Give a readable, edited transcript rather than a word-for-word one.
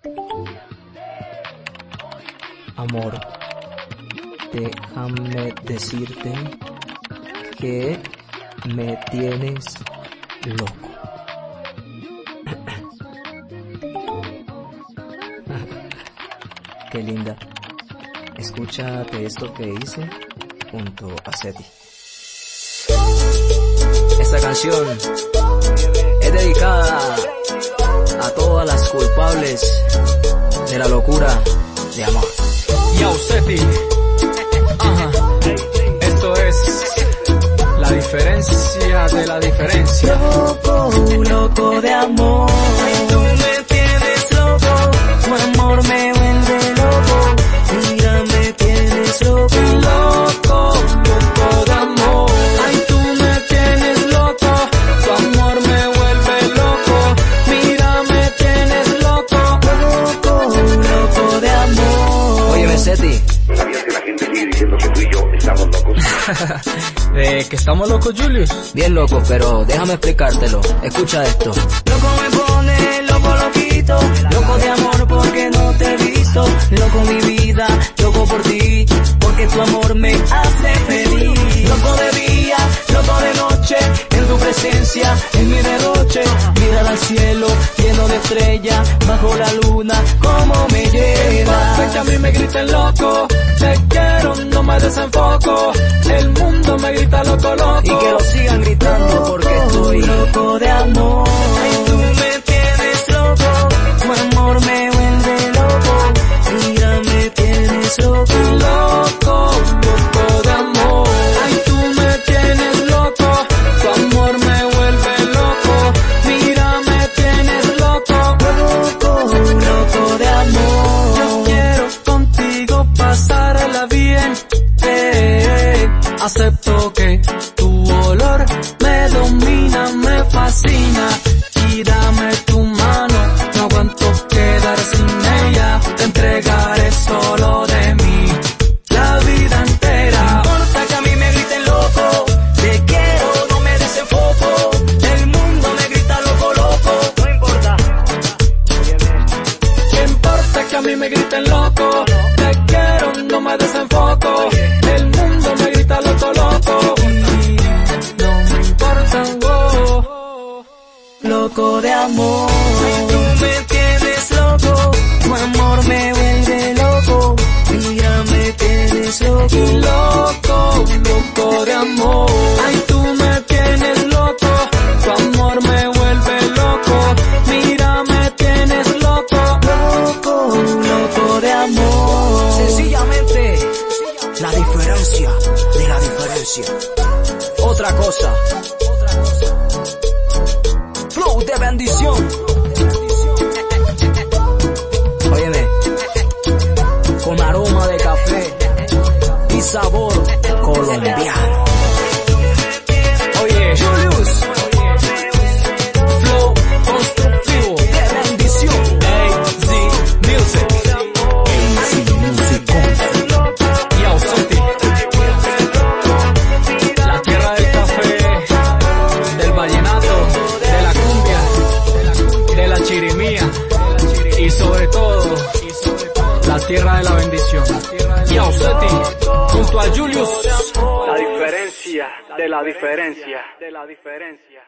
Amor, déjame decirte que me tienes loco. Qué linda. Escúchate esto que hice junto a Seti. Esta canción es dedicada a todas las culpables de la locura de amor. Yo, Seti. Esto es la diferencia de la diferencia. Loco, loco de amor. Tú me tienes loco, tu amor me vuelve loco. Mira, me tienes loco. Loco, loco de amor. Ay, tú me tienes loco, Tu amor me vuelve loco. mira, me tienes loco. Loco, loco de amor. Oye, Seti. ¿Sabías que la gente sigue diciendo que tú y yo estamos locos? ¿Que estamos locos, Julius? Bien loco, pero déjame explicártelo. Escucha esto. Loco me pone, loco loquito, loco de amor porque no te he visto. Loco mi vida, loco por ti, porque tu amor me hace feliz. Loco de día, loco de noche, en tu presencia, en mi derroche. Mirar al cielo, lleno de estrellas, bajo la luna, cómo me lleva. Que a mí me griten loco, te quiero, no me desenfoco. El mundo me grita loco, loco. Y que lo sigan gritando porque estoy loco de amor. Ay, tú me tienes loco, tu amor me vuelve loco. Mira, me tienes loco. Loco, loco de amor. Ay, tú me tienes loco, Tu amor me vuelve loco. mira, me tienes loco. Loco, loco de amor. Yo quiero contigo pasarla bien. Acepto que tu olor me domina, me fascina. Y dame tu mano, No aguanto quedar sin ella. te entregaré solo de mí la vida entera. No importa que a mí me griten loco, te quiero, no me desenfoco. El mundo me grita loco, loco, no importa. ¿Qué importa que a mí me griten loco? Te quiero, no me desenfoco. El mundo me grita loco, loco. No me importa, oh, loco de amor. Tú me tienes loco, tu amor me vuelve loco. Mira, me tienes loco. Loco, loco de amor. Ay, tú me tienes loco, Tu amor me vuelve loco. mira, me tienes loco. Loco, loco de amor. Sencillamente, la diferencia de la diferencia. Otra cosa. Flow de bendición. Óyeme, con aroma de café y sabor colombiano. Oye, Julius, flow constructivo. de bendición. AZ Music. Yo, Seti. La tierra del café, del vallenato, de la cumbia, de la chirimía y sobre todo la tierra de la bendición. Yo, Seti, junto a Julius. La diferencia de la diferencia.